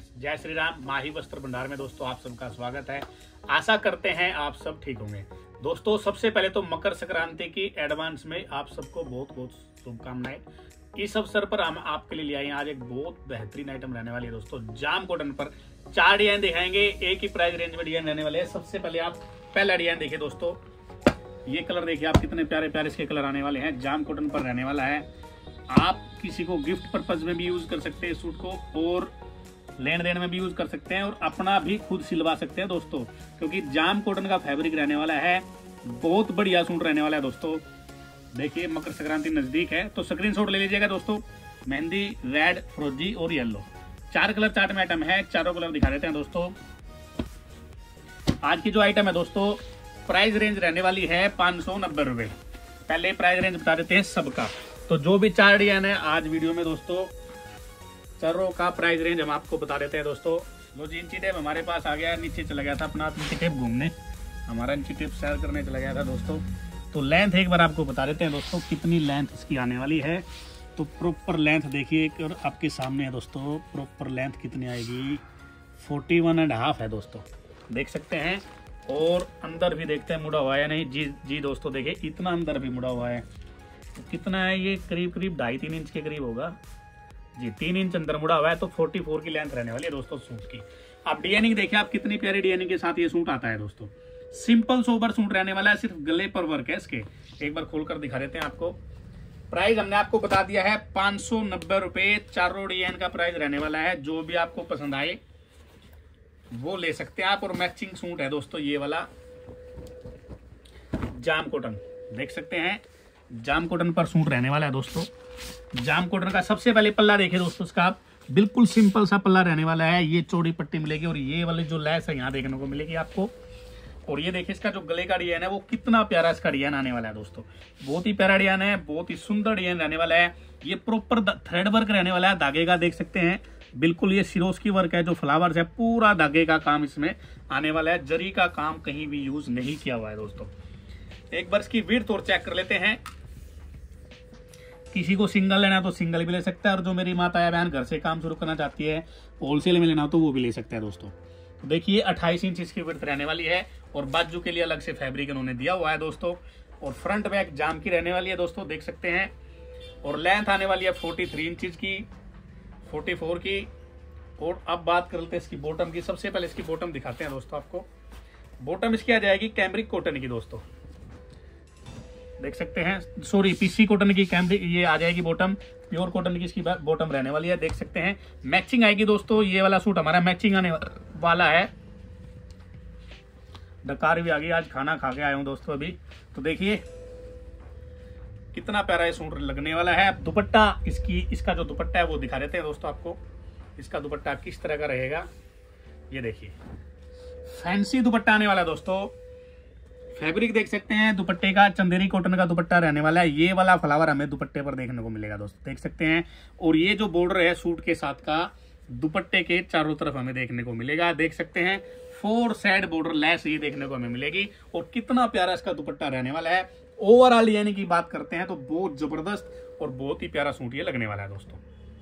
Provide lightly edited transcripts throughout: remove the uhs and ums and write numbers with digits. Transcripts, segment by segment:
Friends, जय श्री राम। माही वस्त्र भंडार में दोस्तों आप सबका स्वागत है। आशा करते हैं आप सब ठीक होंगे। दोस्तों सबसे पहले तो मकर संक्रांति की एडवांस में आप सबको बहुत बहुत शुभकामनाएं। इस अवसर पर हम आपके लिए आए आज एक बहुत बेहतरीन आइटम रहने वाली है दोस्तों। जाम कॉटन पर 4 डिजाइन दिखाएंगे, एक ही प्राइस रेंज में डिजाइन रहने वाले हैं। सबसे पहले आप पहला डिजाइन देखिए दोस्तों, ये कलर देखिए आप, कितने प्यारे प्यारे इसके कलर आने वाले हैं। जाम कॉटन पर रहने वाला है। आप किसी को गिफ्ट पर्पज में भी यूज कर सकते हैं सूट को, और लेन देन में भी यूज कर सकते हैं, और अपना भी खुद सिलवा सकते हैं दोस्तों, क्योंकि जाम कॉटन का फैब्रिक रहने वाला है। बहुत बढ़िया सूट रहने वाला है दोस्तों। देखिए मकर संक्रांति नजदीक है तो स्क्रीनशॉट ले लीजिएगा दोस्तों। मेहंदी, रेड, फिरोजी और येलो, 4 कलर चार्ट में आइटम है। चारों कलर दिखा देते हैं दोस्तों। आज की जो आइटम है दोस्तों, प्राइस रेंज रहने वाली है 590 रुपए। पहले प्राइस रेंज बता देते हैं सबका। तो जो भी 4 डिजाइन है आज वीडियो में दोस्तों, चारों का प्राइस रेंज हम आपको बता देते हैं दोस्तों। लो जी, इंची टेप हमारे पास आ गया, नीचे चला गया था अपना इंची टेप घूमने, हमारा इंची टेप शेयर करने चला गया था दोस्तों। तो लेंथ एक बार आपको बता देते हैं दोस्तों, कितनी लेंथ इसकी आने वाली है। तो प्रॉपर लेंथ देखिए और आपके सामने है दोस्तों। प्रॉपर लेंथ कितनी आएगी, 41.5 है दोस्तों, देख सकते हैं। और अंदर भी देखते हैं मुड़ा हुआ है नहीं। जी दोस्तों देखिए, इतना अंदर भी मुड़ा हुआ है। तो कितना है ये, करीब 2.5-3 इंच के करीब होगा जी। 3 इंच अंदर मुड़ा हुआ है। तो 44 की लेंथ रहने वाली है दोस्तों सूट की। अब डिजाइनिंग देखिए आप, कितनी प्यारी डिजाइनिंग के साथ ये सूट आता है दोस्तों। सिंपल सोबर सूट रहने वाला है, सिर्फ गले पर वर्क है इसके। एक बार खोलकर दिखा देते हैं आपको। प्राइस हमने आपको बता दिया है 590 रुपए। चारों डिजाइन का प्राइस रहने वाला है। जो भी आपको पसंद आए वो ले सकते हैं आप। और मैचिंग सूट है दोस्तों ये वाला जाम कॉटन, देख सकते हैं। जाम कॉटन पर सूट रहने वाला है दोस्तों। जाम कॉटन का सबसे पहले पल्ला देखिए दोस्तों, इसका आप बिल्कुल सिंपल सा पल्ला रहने वाला है। ये चौड़ी पट्टी मिलेगी और ये वाली जो लैस है यहाँ देखने को मिलेगी आपको। और ये देखिए इसका जो गले का डिजाइन है वो कितना प्यारा इसका डिजाइन आने वाला है दोस्तों। बहुत ही प्यारा डिजाइन है, बहुत ही सुंदर डिजाइन रहने वाला है। ये प्रॉपर थ्रेड वर्क रहने वाला है धागे का, देख सकते हैं। बिल्कुल ये सिरोस की वर्क है, जो फ्लावर्स है पूरा धागे का काम इसमें आने वाला है। जरी का काम कहीं भी यूज नहीं किया हुआ है दोस्तों। एक बार इसकी विड्थ और चेक कर लेते हैं। किसी को सिंगल लेना है तो सिंगल भी ले सकता है, और जो मेरी माता या बहन घर से काम शुरू करना चाहती है, होलसेल में लेना हो तो वो भी ले सकता है दोस्तों। तो देखिए 28 इंच इसकी विड्थ रहने वाली है। और बाजू के लिए अलग से फैब्रिक इन्होंने दिया हुआ है दोस्तों। और फ्रंट बैक जाम की रहने वाली है दोस्तों, देख सकते हैं। और लेंथ आने वाली है 43 इंच की, 44 की। और अब बात कर लेते हैं इसकी बॉटम की। सबसे पहले इसकी बॉटम दिखाते हैं दोस्तों आपको। बॉटम इसकी आ जाएगी कैमरिक कॉटन की दोस्तों, देख सकते हैं। सॉरी, पीसी कॉटन की कैमरिक ये आ जाएगी बॉटम। प्योर कॉटन की इसकी बॉटम रहने वाली है, देख सकते हैं। मैचिंग आएगी दोस्तों। ये वाला सूट हमारा मैचिंग आने वाला है। डकार भी आ गई, आज खाना खा के आया हूं दोस्तों अभी। तो देखिए कितना प्यारा ये सूट लगने वाला है। दुपट्टा इसका जो दुपट्टा है वो दिखा देते हैं दोस्तों आपको। इसका दुपट्टा किस तरह का रहेगा ये देखिए, फैंसी दुपट्टा आने वाला है दोस्तों। फैब्रिक देख सकते हैं दुपट्टे का, चंदेरी कॉटन का दुपट्टा रहने वाला है। ये वाला फ्लावर हमें दुपट्टे पर देखने को मिलेगा दोस्तों, देख सकते हैं। और ये जो बॉर्डर है सूट के साथ का, दुपट्टे के चारों तरफ हमें देखने को मिलेगा, देख सकते हैं। 4 साइड बॉर्डर लेस ये देखने को हमें मिलेगी। और कितना प्यारा इसका दुपट्टा रहने वाला है। ओवरऑल यानी की बात करते हैं तो बहुत जबरदस्त और बहुत ही प्यारा सूट ये लगने वाला है दोस्तों।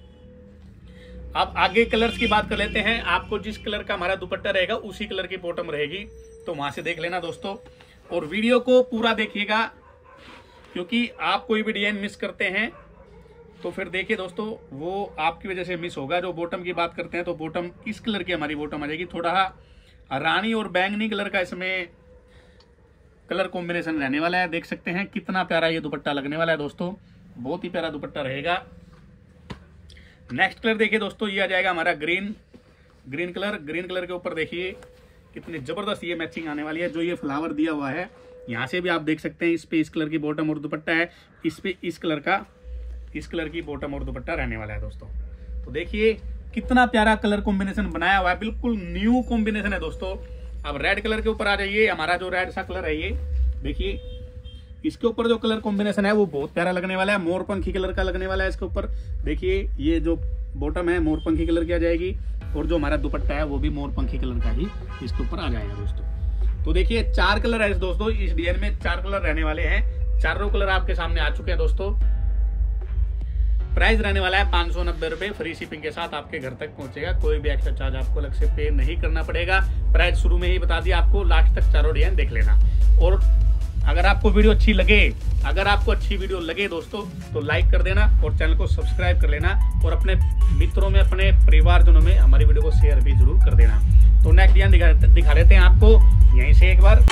अब आगे कलर्स की बात कर लेते हैं। आपको जिस कलर का हमारा दुपट्टा रहेगा उसी कलर की बॉटम रहेगी, तो वहां से देख लेना दोस्तों। और वीडियो को पूरा देखिएगा, क्योंकि आप कोई भी डिजाइन मिस करते हैं तो फिर देखिए दोस्तों वो आपकी वजह से मिस होगा। जो बॉटम की बात करते हैं तो बॉटम इस कलर की हमारी बॉटम आ जाएगी। थोड़ा रानी और बैंगनी कलर का इसमें कलर कॉम्बिनेशन रहने वाला है, देख सकते हैं। कितना प्यारा ये दुपट्टा लगने वाला है दोस्तों, बहुत ही प्यारा दुपट्टा रहेगा। नेक्स्ट कलर देखिए दोस्तों, ये आ जाएगा हमारा ग्रीन कलर। ग्रीन कलर के ऊपर देखिए कितनी जबरदस्त ये मैचिंग आने वाली है। जो ये फ्लावर दिया हुआ है यहाँ से भी आप देख सकते हैं। इस पे इस कलर की बॉटम और दुपट्टा है, इस पे इस कलर की बॉटम और दुपट्टा रहने वाला है दोस्तों। तो देखिए कितना प्यारा कलर कॉम्बिनेशन बनाया हुआ है, बिल्कुल न्यू कॉम्बिनेशन है दोस्तों। अब रेड कलर के ऊपर आ जाइए। हमारा जो रेड सा कलर है ये देखिए, इसके ऊपर जो कलर कॉम्बिनेशन है वो बहुत प्यारा लगने वाला है। मोरपंखी कलर का लगने वाला है इसके ऊपर। देखिए ये जो बॉटम है मोरपंखी कलर की आ जाएगी, और जो हमारा दुपट्टा है वो भी मोरपंखी कलर का ही इसके ऊपर आ जाएगा दोस्तों। तो देखिए 4 कलर है दोस्तों, इस डिजाइन में 4 कलर रहने वाले हैं। चारों कलर आपके सामने आ चुके हैं दोस्तों। प्राइस रहने वाला है 590 रुपए, फ्री शिपिंग के साथ आपके घर तक पहुंचेगा। कोई भी एक्स्ट्रा चार्ज आपको अलग से पे नहीं करना पड़ेगा। प्राइस शुरू में ही बता दिया आपको, लास्ट तक चारों डिजाइन देख लेना। और अगर आपको वीडियो अच्छी लगे, दोस्तों तो लाइक कर देना और चैनल को सब्सक्राइब कर लेना और अपने मित्रों में, अपने परिवारजनों में हमारी वीडियो को शेयर भी जरूर कर देना। तो नेक्स्ट डिजाइन दिखा देते हैं आपको यहीं से एक बार।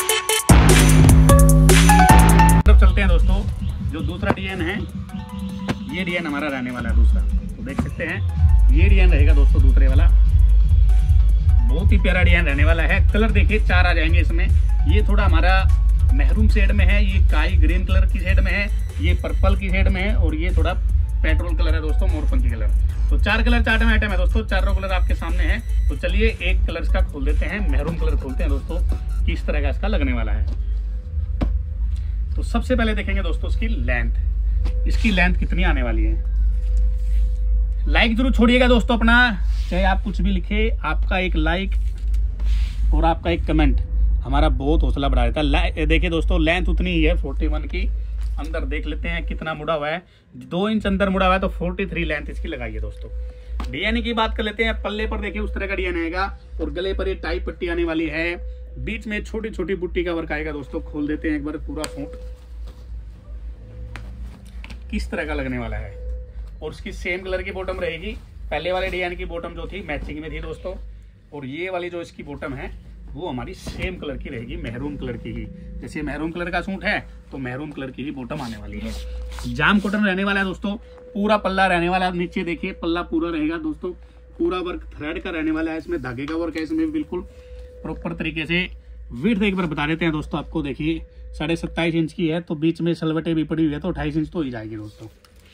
तब चलते हैं दोस्तों, जो दूसरा डिजाइन है, ये डिजाइन हमारा रहने वाला है दूसरा। तो देख सकते हैं ये डिजाइन रहेगा दोस्तों दूसरे वाला, बहुत ही प्यारा डिजाइन रहने वाला है। कलर देखिए 4 आ जाएंगे इसमें। ये थोड़ा हमारा महरून शेड में है, ये काई ग्रीन कलर की शेड में है, ये पर्पल की शेड में है और ये थोड़ा पेट्रोल कलर है दोस्तों, मोरपंखी कलर। तो 4 कलर चार्ट में आइटम है दोस्तों, चारों कलर आपके सामने हैं। तो चलिए एक कलर इसका खोल देते हैं, महरून कलर खोलते हैं दोस्तों, किस तरह का इसका लगने वाला है। तो सबसे पहले देखेंगे दोस्तों इसकी लेंथ, इसकी लेंथ कितनी आने वाली है। लाइक जरूर छोड़िएगा दोस्तों अपना, चाहे आप कुछ भी लिखे, आपका एक लाइक और आपका एक कमेंट हमारा बहुत हौसला बढ़ा देता है। देखिए दोस्तों लेंथ उतनी ही है 41 की। अंदर देख लेते हैं कितना मुड़ा हुआ है, 2 इंच अंदर मुड़ा हुआ है। तो 43 लेंथ इसकी लगाई है दोस्तों। डिजाइन की बात कर लेते हैं। पल्ले पर देखिए उस तरह का डिजाइन आएगा और गले पर ये टाई पट्टी आने वाली है, बीच में छोटी छोटी बुट्टी का वर्क आएगा दोस्तों। खोल देते हैं एक बार पूरा सूट किस तरह का लगने वाला है। और उसकी सेम कलर की बॉटम रहेगी। पहले वाले डिजाइन की बॉटम जो थी मैचिंग में थी दोस्तों, और ये वाली जो इसकी बॉटम है वो हमारी सेम कलर की रहेगी, महरून कलर की ही। जैसे महरून कलर का सूट है तो महरून कलर की ही बॉटम आने वाली है। जाम कॉटन रहने वाला है दोस्तों, पूरा पल्ला रहने वाला है। नीचे देखिए पल्ला पूरा रहेगा दोस्तों, पूरा वर्क थ्रेड का रहने वाला है। इसमें धागे का वर्क है, इसमें बिल्कुल प्रॉपर तरीके से। विड्थ एक बार बता देते हैं दोस्तों आपको, देखिए 27.5 इंच की है, तो बीच में सलवटें भी पड़ी हुई है, तो 28 इंच तो ही जाएगी दोस्तों।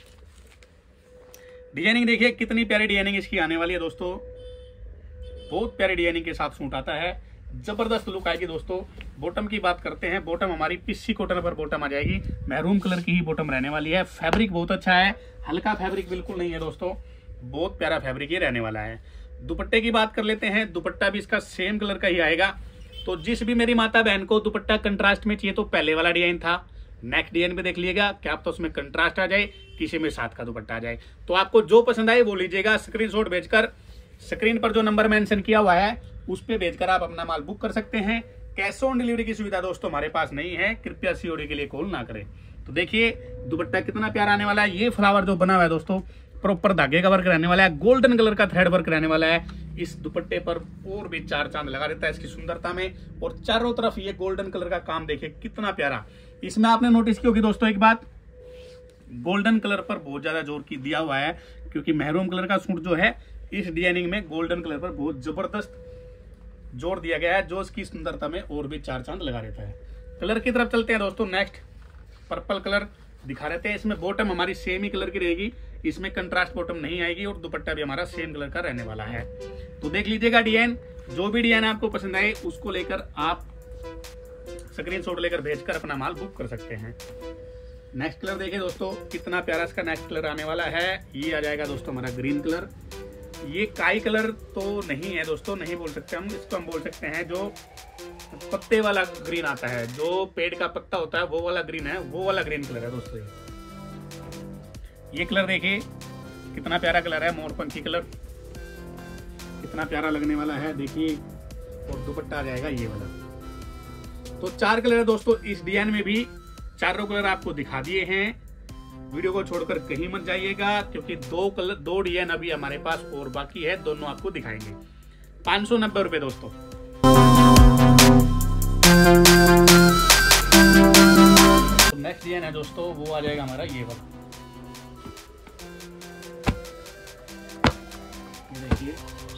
डिजाइनिंग देखिए कितनी प्यारी डिजाइनिंग इसकी आने वाली है दोस्तों, बहुत प्यारी डिजाइनिंग के साथ सूट आता है, जबरदस्त लुक आएगी दोस्तों। बॉटम की बात करते हैं, बॉटम हमारी पिस्सी कॉटन पर बॉटम आ जाएगी, मैरून कलर की ही बॉटम रहने वाली है। फैब्रिक बहुत अच्छा है, हल्का फैब्रिक बिल्कुल नहीं है दोस्तों, बहुत प्यारा फैब्रिक ये रहने वाला है। दुपट्टे की बात कर लेते हैं, दुपट्टा भी इसका सेम कलर का ही आएगा। तो जिस भी मेरी माता बहन को दुपट्टा कंट्रास्ट में चाहिए, तो पहले वाला डिजाइन था, नेक्स्ट डिजाइन में देख लीजिएगा, क्या तो उसमें कंट्रास्ट आ जाए, किसी में साथ का दुपट्टा आ जाए। तो आपको जो पसंद आए वो लीजिएगा। स्क्रीनशॉट भेजकर, स्क्रीन पर जो नंबर मेंशन किया हुआ है उस पे भेजकर आप अपना माल बुक कर सकते हैं। कैश ऑन डिलीवरी की सुविधा दोस्तों हमारे पास नहीं है, कृपया सीओडी के लिए कॉल ना करें। तो देखिए दुपट्टा कितना प्यारा आने वाला है। ये फ्लावर जो बना हुआ है दोस्तों, प्रॉपर धागे का वर्क रहने वाला है, गोल्डन कलर का थ्रेड वर्क रहने वाला है। इस दुपट्टे पर और भी 4 चांद लगा देता है इसकी सुंदरता में। और चारों तरफ ये गोल्डन कलर का काम देखिए कितना प्यारा। इसमें आपने नोटिस की होगी दोस्तों एक बात, गोल्डन कलर पर बहुत ज्यादा जोर की दिया हुआ है, क्योंकि महरून कलर का सूट जो है, इस डिजाइनिंग में गोल्डन कलर पर बहुत जबरदस्त जोर दिया गया है, जो इसकी सुंदरता में और भी 4 चांद लगा देता है। कलर की तरफ चलते हैं दोस्तों। नेक्स्ट पर्पल कलर दिखा रहे थे। इसमें बॉटम हमारी सेम ही कलर की रहेगी, इसमें कंट्रास्ट बॉटम नहीं आएगी और दुपट्टा भी हमारा सेम कलर का रहने वाला है। तो देख लीजिएगा डिजाइन, जो भी डिजाइन आपको पसंद आए उसको लेकर आप स्क्रीनशॉट लेकर भेजकर अपना माल बुक कर सकते हैं। नेक्स्ट कलर देखिए दोस्तों, कितना प्यारा इसका नेक्स्ट कलर आने वाला है। ये आ जाएगा दोस्तों हमारा ग्रीन कलर। ये काई कलर तो नहीं है दोस्तों, नहीं बोल सकते हम इसको, हम बोल सकते हैं जो पत्ते वाला ग्रीन आता है, जो पेड़ का पत्ता होता है वो वाला ग्रीन है, वो वाला ग्रीन कलर है दोस्तों। ये कलर देखिए कितना प्यारा कलर है, मोरपंखी कलर, कितना प्यारा लगने वाला है देखिए। और दुपट्टा आ जाएगा ये वाला। तो 4 कलर है दोस्तों इस डिजाइन में भी, चारों कलर आपको दिखा दिए हैं। वीडियो को छोड़कर कहीं मत जाइएगा, क्योंकि 2 डिजाइन अभी हमारे पास और बाकी है, दोनों आपको दिखाएंगे। 590 रुपए दोस्तों। तो नेक्स्ट डिजाइन है दोस्तों, वो आ जाएगा हमारा ये वाला। देखिए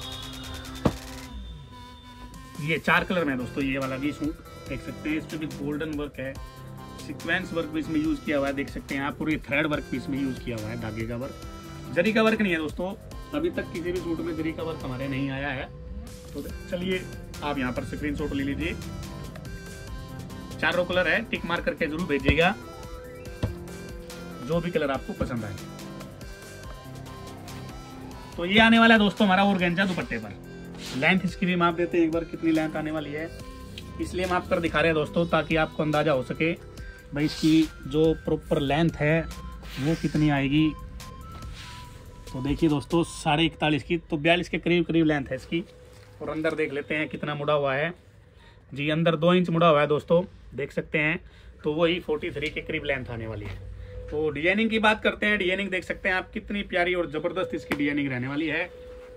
ये 4 कलर में दोस्तों, ये वाला भी सूट देख सकते हैं। इसमें भी गोल्डन वर्क है, सीक्वेंस वर्क भी इसमें यूज किया हुआ है, देख सकते हैं आप। और ये थ्रेड वर्क भी इसमें यूज किया हुआ है, धागे का वर्क, जरी का वर्क नहीं है दोस्तों। अभी तक किसी भी सूट में जरी का वर्क हमारे नहीं आया है। तो चलिए आप यहाँ पर स्क्रीनशॉट ले लीजिए। चारों कलर है, टिक मार करके जरूर भेजिएगा जो भी कलर आपको पसंद आए। तो ये आने वाला है दोस्तों हमारा ऑर्गेन्जा दुपट्टे पर। लेंथ इसकी भी माप देते हैं एक बार, कितनी लेंथ आने वाली है, इसलिए माप कर दिखा रहे हैं दोस्तों, ताकि आपको अंदाजा हो सके भाई इसकी जो प्रॉपर लेंथ है वो कितनी आएगी। तो देखिए दोस्तों 41.5 की, तो 42 के करीब करीब लेंथ है इसकी। और अंदर देख लेते हैं कितना मुड़ा हुआ है जी, अंदर 2 इंच मुड़ा हुआ है दोस्तों, देख सकते हैं। तो वही 43 के करीब लेंथ आने वाली है। तो डिजाइनिंग की बात करते हैं, डिजाइनिंग देख सकते हैं आप कितनी प्यारी और जबरदस्त इसकी डिजाइनिंग रहने वाली है।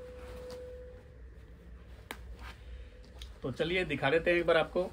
तो चलिए दिखा देते हैं एक बार आपको।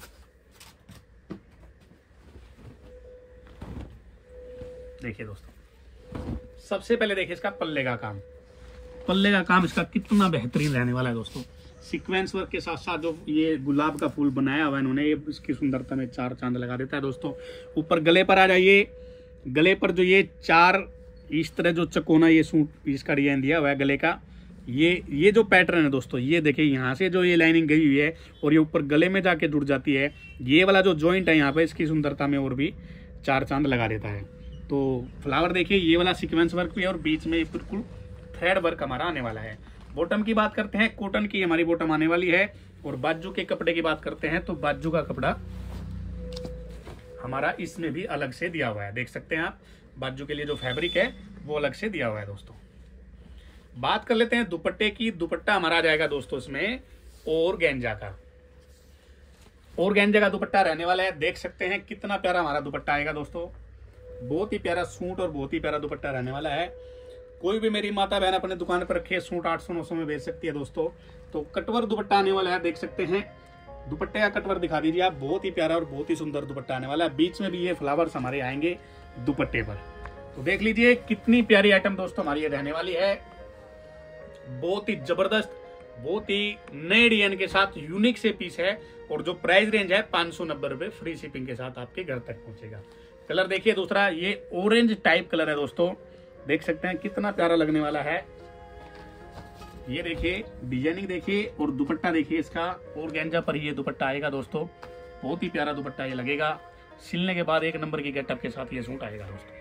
देखिए दोस्तों, सबसे पहले देखिए इसका पल्ले का काम। पल्ले का काम इसका कितना बेहतरीन रहने वाला है दोस्तों। सीक्वेंस वर्क के साथ साथ जो ये गुलाब का फूल बनाया हुआ है इन्होंने, ये इसकी सुंदरता में 4 चांद लगा देता है दोस्तों। ऊपर गले पर आ जाइए, गले पर जो ये 4 इस तरह जो चकोना ये सूट इसका डिजाइन दिया हुआ है गले का, ये जो पैटर्न है दोस्तों, ये देखिए यहाँ से जो ये लाइनिंग गई हुई है और ये ऊपर गले में जाके जुड़ जाती है। ये वाला जो जॉइंट है यहाँ पे, इसकी सुंदरता में और भी 4 चांद लगा देता है। तो फ्लावर देखिए, ये वाला सीक्वेंस वर्क भी है और बीच में बिल्कुल थ्रेड वर्क हमारा आने वाला है। बॉटम की बात करते हैं, कॉटन की हमारी बॉटम आने वाली है। और बाजू के कपड़े की बात करते हैं, तो बाजू का कपड़ा हमारा इसमें भी अलग से दिया हुआ है, देख सकते हैं आप। बाजू के लिए जो फैब्रिक है वो अलग से दिया हुआ है दोस्तों। बात कर लेते हैं दुपट्टे की। दुपट्टा हमारा आ जाएगा दोस्तों इसमें ऑर्गेन्जा का। ऑर्गेन्जा का दुपट्टा रहने वाला है, देख सकते हैं कितना प्यारा हमारा दुपट्टा आएगा दोस्तों। बहुत ही प्यारा सूट और बहुत ही प्यारा दुपट्टा रहने वाला है। कोई भी मेरी माता बहन अपने दुकान पर रखे सूट 800-900 में बेच सकती है दोस्तों। तो कटवर दुपट्टा आने वाला है, देख सकते हैं। दुपट्टे का कटवर दिखा दीजिए आप, बहुत ही प्यारा और बहुत ही सुंदर दुपट्टा आने वाला है। बीच में भी ये फ्लावर्स हमारे आएंगे दुपट्टे पर। तो देख लीजिए कितनी प्यारी आइटम दोस्तों हमारी ये रहने वाली है। बहुत ही जबरदस्त, बहुत ही नए डिजाइन के साथ यूनिक से पीस है। और जो प्राइस रेंज है 590 रुपए, फ्री शिपिंग के साथ आपके घर तक पहुंचेगा। कलर देखिए दूसरा, ये ऑरेंज टाइप कलर है दोस्तों, देख सकते हैं कितना प्यारा लगने वाला है। ये देखिए डिजाइनिंग देखिए और दुपट्टा देखिए इसका, ऑर्गेन्जा पर ही ये दुपट्टा आएगा दोस्तों। बहुत ही प्यारा दुपट्टा ये लगेगा। सिलने के बाद 1 नंबर की गेटअप के साथ ये सूट आएगा दोस्तों।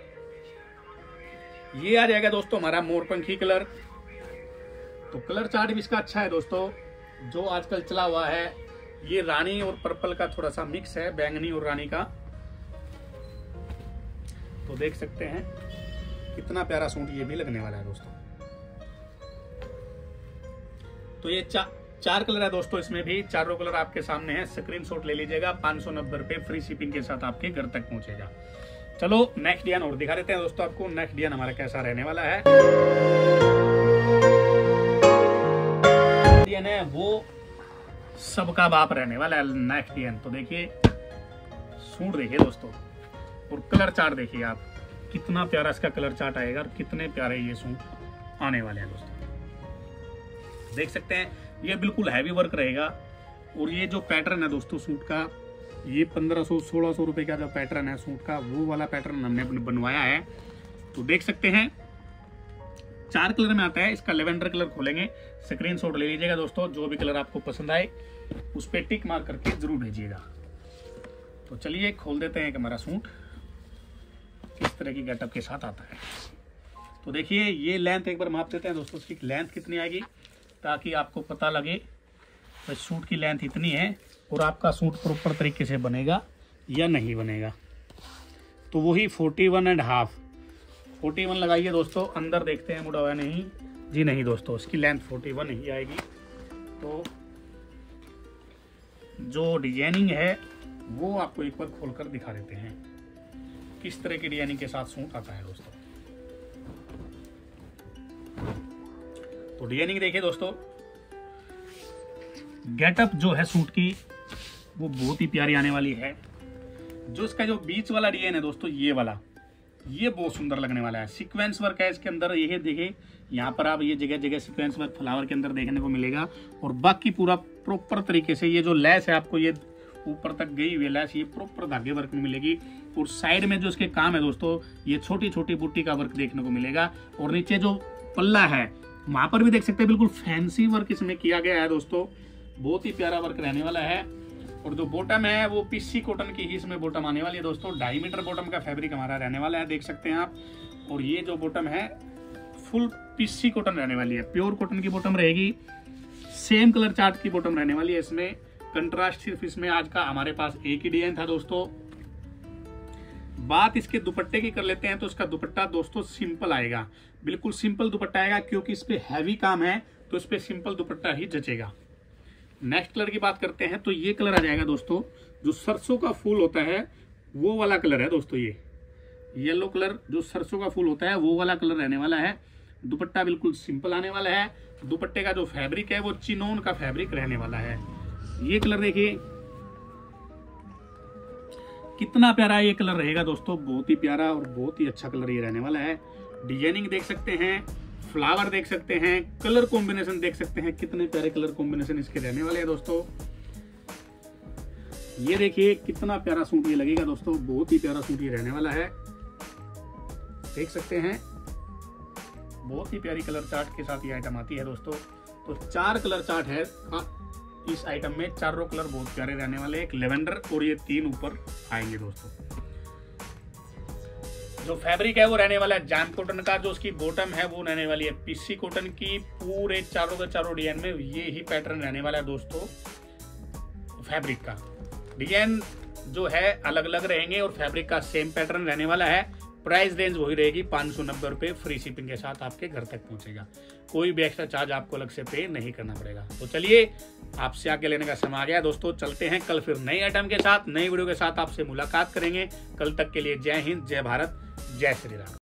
ये आ जाएगा दोस्तों हमारा मोरपंखी कलर। तो कलर चार्ट भी इसका अच्छा है दोस्तों, जो आजकल चला हुआ है। ये रानी और पर्पल का थोड़ा सा मिक्स है, बैंगनी और रानी का। तो देख सकते हैं कितना प्यारा सूट ये भी लगने वाला है दोस्तों। तो ये 4 कलर है दोस्तों, इसमें भी चारों कलर आपके सामने है। स्क्रीनशॉट ले लीजिएगा, 590 रुपए, फ्री शिपिंग के साथ आपके घर तक पहुंचेगा। चलो नेक्स्ट डिजाइन और दिखा देते हैं दोस्तों आपको। नेक्स्ट डिजाइन हमारा कैसा रहने वाला है, डिजाइन है वो सबका बाप रहने वाला है नेक्स्ट डिजाइन। तो देखिए सूट देखिए दोस्तों और कलर चार्ट देखिए आप, कितना प्यारा इसका कलर चार्ट आएगा और कितने प्यारे ये सूट आने वाले हैं दोस्तों। देख सकते हैं ये बिल्कुल हैवी वर्क रहेगा। और ये जो पैटर्न है दोस्तों सूट का, ये 1500-1600 रुपए का जो पैटर्न है सूट का, वो वाला पैटर्न हमने बनवाया है। तो देख सकते हैं 4 कलर में आता है। इसका लेवेंडर कलर खोलेंगे, स्क्रीनशॉट ले लीजिएगा दोस्तों। जो भी कलर आपको पसंद आए उस पर टिक मार करके जरूर भेजिएगा। तो चलिए खोल देते हैं कि हमारा सूट किस तरह की गेटअप के साथ आता है। तो देखिए ये लेंथ एक बार माप देते हैं दोस्तों, इसकी लेंथ कितनी आएगी, ताकि आपको पता लगे तो सूट की लेंथ इतनी है और आपका सूट प्रॉपर तरीके से बनेगा या नहीं बनेगा। तो वही 41.5 41 लगाइए दोस्तों। अंदर देखते हैं मुड़ा हुआ नहीं जी, नहीं दोस्तों इसकी लेंथ 41 ही आएगी। तो जो डिजाइनिंग है वो आपको एक बार खोलकर दिखा देते हैं किस तरह की डिजाइनिंग के साथ सूट आता है दोस्तों। तो डिजाइनिंग देखिए दोस्तों, गेटअप जो है सूट की वो बहुत ही प्यारी आने वाली है। जो इसका जो बीच वाला डिजाइन है दोस्तों, ये वाला, ये बहुत सुंदर लगने वाला है। सीक्वेंस वर्क है इसके अंदर, ये देखिए यहाँ पर आप ये जगह जगह सीक्वेंस वर्क फ्लावर के अंदर देखने को मिलेगा। और बाकी पूरा प्रॉपर तरीके से ये जो लेस है आपको ये ऊपर तक गई हुई लेस, ये प्रॉपर धागे वर्क में मिलेगी। और साइड में जो इसके काम है दोस्तों, ये छोटी छोटी बूटी का वर्क देखने को मिलेगा। और नीचे जो पल्ला है वहां पर भी देख सकते हैं बिल्कुल फैंसी वर्क इसमें किया गया है दोस्तों। बहुत ही प्यारा वर्क रहने वाला है। और जो बॉटम है वो पीसी कॉटन की ही इसमें बॉटम आने वाली है दोस्तों। 2.5 मीटर बॉटम का फैब्रिक हमारा रहने वाला है, देख सकते हैं आप। और ये जो बॉटम है फुल पीसी कॉटन रहने वाली है, प्योर कॉटन की बॉटम रहेगी। सेम कलर चार्ट की बॉटम रहने वाली है इसमें। कंट्रास्ट सिर्फ इसमें आज का हमारे पास एक ही डिजाइन था दोस्तों। बात इसके दुपट्टे की कर लेते हैं तो इसका दुपट्टा दोस्तों सिंपल आएगा, बिल्कुल सिंपल दुपट्टा आएगा, क्योंकि इस पे हैवी काम है तो इस पे सिंपल दुपट्टा ही जचेगा। नेक्स्ट कलर की बात करते हैं तो ये कलर आ जाएगा दोस्तों, जो सरसों का फूल होता है वो वाला कलर है दोस्तों। ये येलो कलर जो सरसों का फूल होता है वो वाला कलर रहने वाला है। दुपट्टा बिल्कुल सिंपल आने वाला है। दुपट्टे का जो फैब्रिक है वो चिनोन का फैब्रिक रहने वाला है। ये कलर देखिए कितना प्यारा ये कलर रहेगा दोस्तों, बहुत ही प्यारा और बहुत ही अच्छा कलर ये रहने वाला है। डिजाइनिंग देख सकते हैं, फ्लावर देख सकते हैं, कलर कॉम्बिनेशन देख सकते हैं, कितने प्यारे कलर कॉम्बिनेशन इसके रहने वाले हैं दोस्तों। ये देखिए कितना प्यारा सूट ये लगेगा दोस्तों, बहुत ही प्यारा सूट ये रहने वाला है, देख सकते हैं। बहुत ही प्यारी कलर चार्ट के साथ ये आइटम आती है दोस्तों। तो 4 कलर चार्ट है इस आइटम में, चारों कलर बहुत प्यारे रहने वाले, एक लेवेंडर और ये 3 ऊपर आएंगे दोस्तों। जो फैब्रिक है वो रहने वाला है जाम कॉटन का, जो उसकी बॉटम है वो रहने वाली है पीसी कॉटन की। पूरे चारों के चारों डिजाइन में ये ही पैटर्न रहने वाला है दोस्तों। फैब्रिक का डिजाइन जो है अलग अलग रहेंगे और फैब्रिक का सेम पैटर्न रहने वाला है। प्राइस रेंज वही रहेगी 590 रुपये, फ्री शिपिंग के साथ आपके घर तक पहुंचेगा। कोई भी एक्स्ट्रा चार्ज आपको अलग से पे नहीं करना पड़ेगा। तो चलिए आपसे आगे लेने का समय आ गया दोस्तों, चलते हैं कल फिर नई आइटम के साथ, नई वीडियो के साथ आपसे मुलाकात करेंगे। कल तक के लिए जय हिंद, जय भारत, जय श्री राम।